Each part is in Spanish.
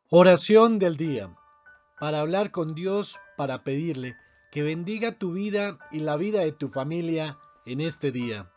Oración del día. Para hablar con Dios, para pedirle que bendiga tu vida y la vida de tu familia en este día.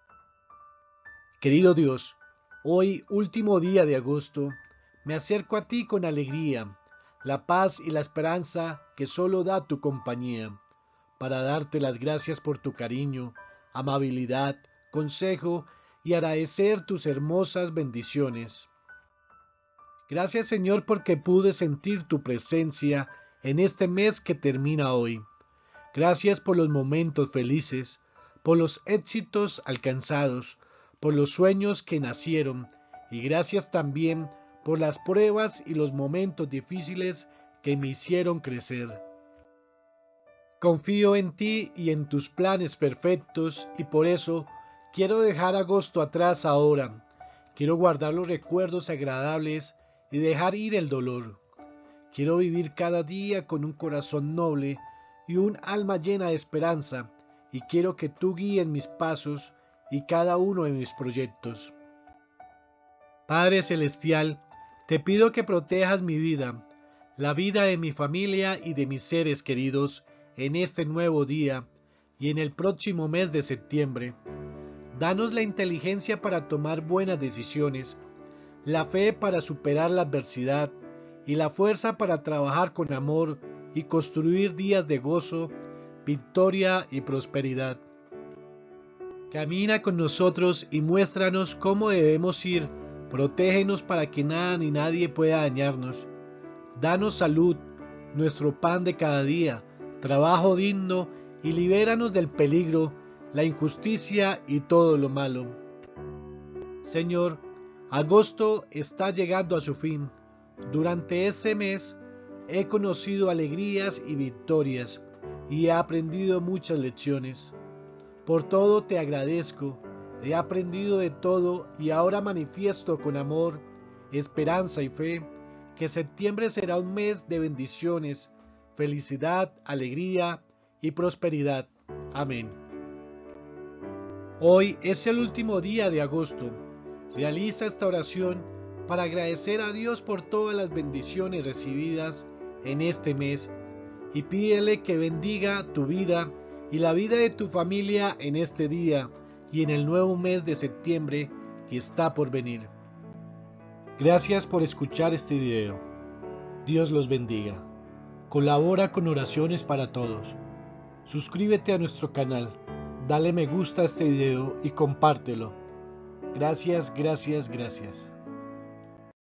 Querido Dios, hoy, último día de agosto, me acerco a ti con alegría, la paz y la esperanza que solo da tu compañía, para darte las gracias por tu cariño, amabilidad, consejo y agradecer tus hermosas bendiciones. Gracias, Señor, porque pude sentir tu presencia en este mes que termina hoy. Gracias por los momentos felices, por los éxitos alcanzados, por los sueños que nacieron, y gracias también por las pruebas y los momentos difíciles que me hicieron crecer. Confío en ti y en tus planes perfectos, y por eso quiero dejar agosto atrás ahora. Quiero guardar los recuerdos agradables y dejar ir el dolor. Quiero vivir cada día con un corazón noble y un alma llena de esperanza, y quiero que tú guíes mis pasos y cada uno de mis proyectos. Padre Celestial, te pido que protejas mi vida, la vida de mi familia y de mis seres queridos en este nuevo día y en el próximo mes de septiembre. Danos la inteligencia para tomar buenas decisiones, la fe para superar la adversidad y la fuerza para trabajar con amor y construir días de gozo, victoria y prosperidad. Camina con nosotros y muéstranos cómo debemos ir. Protégenos para que nada ni nadie pueda dañarnos. Danos salud, nuestro pan de cada día, trabajo digno y libéranos del peligro, la injusticia y todo lo malo. Señor, agosto está llegando a su fin. Durante ese mes he conocido alegrías y victorias y he aprendido muchas lecciones. Por todo te agradezco, he aprendido de todo y ahora manifiesto con amor, esperanza y fe que septiembre será un mes de bendiciones, felicidad, alegría y prosperidad. Amén. Hoy es el último día de agosto. Realiza esta oración para agradecer a Dios por todas las bendiciones recibidas en este mes y pídele que bendiga tu vida y la vida de tu familia en este día y en el nuevo mes de septiembre que está por venir. Gracias por escuchar este video. Dios los bendiga. Colabora con oraciones para todos. Suscríbete a nuestro canal, dale me gusta a este video y compártelo. Gracias, gracias, gracias.